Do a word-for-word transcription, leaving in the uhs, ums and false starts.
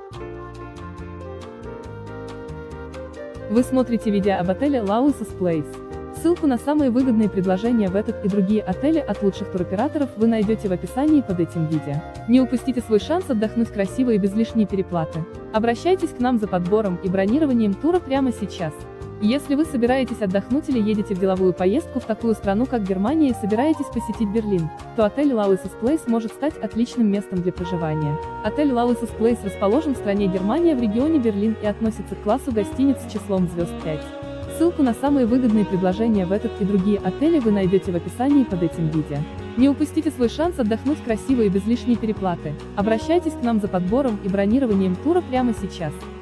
Вы смотрите видео об отеле Laois Place. Ссылку на самые выгодные предложения в этот и другие отели от лучших туроператоров вы найдете в описании под этим видео. Не упустите свой шанс отдохнуть красиво и без лишней переплаты. Обращайтесь к нам за подбором и бронированием тура прямо сейчас. Если вы собираетесь отдохнуть или едете в деловую поездку в такую страну, как Германия, и собираетесь посетить Берлин, то отель Laois Place может стать отличным местом для проживания. Отель Laois Place расположен в стране Германия в регионе Берлин и относится к классу гостиниц с числом звезд пять. Ссылку на самые выгодные предложения в этот и другие отели вы найдете в описании под этим видео. Не упустите свой шанс отдохнуть красиво и без лишней переплаты. Обращайтесь к нам за подбором и бронированием тура прямо сейчас.